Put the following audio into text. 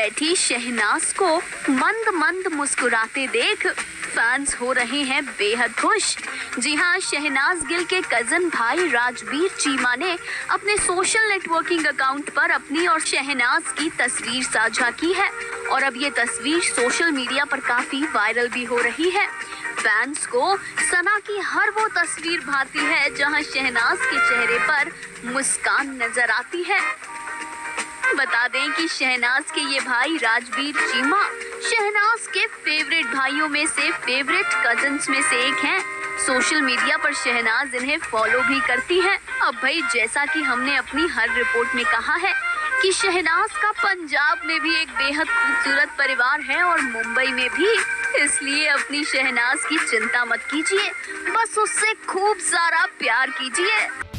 बैठी शहनाज को मंद मंद मुस्कुराते देख फैंस हो रहे हैं बेहद खुश। जी हाँ, शहनाज गिल के कजन भाई राजवीर चीमा ने अपने सोशल नेटवर्किंग अकाउंट पर अपनी और शहनाज की तस्वीर साझा की है और अब ये तस्वीर सोशल मीडिया पर काफी वायरल भी हो रही है। फैंस को सना की हर वो तस्वीर भाती है जहां शहनाज के चेहरे पर मुस्कान नजर आती है। बता दें कि शहनाज के ये भाई राजवीर चीमा शहनाज के फेवरेट भाइयों में से फेवरेट कजन्स में से एक हैं। सोशल मीडिया पर शहनाज इन्हें फॉलो भी करती हैं। अब भाई, जैसा कि हमने अपनी हर रिपोर्ट में कहा है कि शहनाज का पंजाब में भी एक बेहद खूबसूरत परिवार है और मुंबई में भी, इसलिए अपनी शहनाज की चिंता मत कीजिए, बस उससे खूब सारा प्यार कीजिए।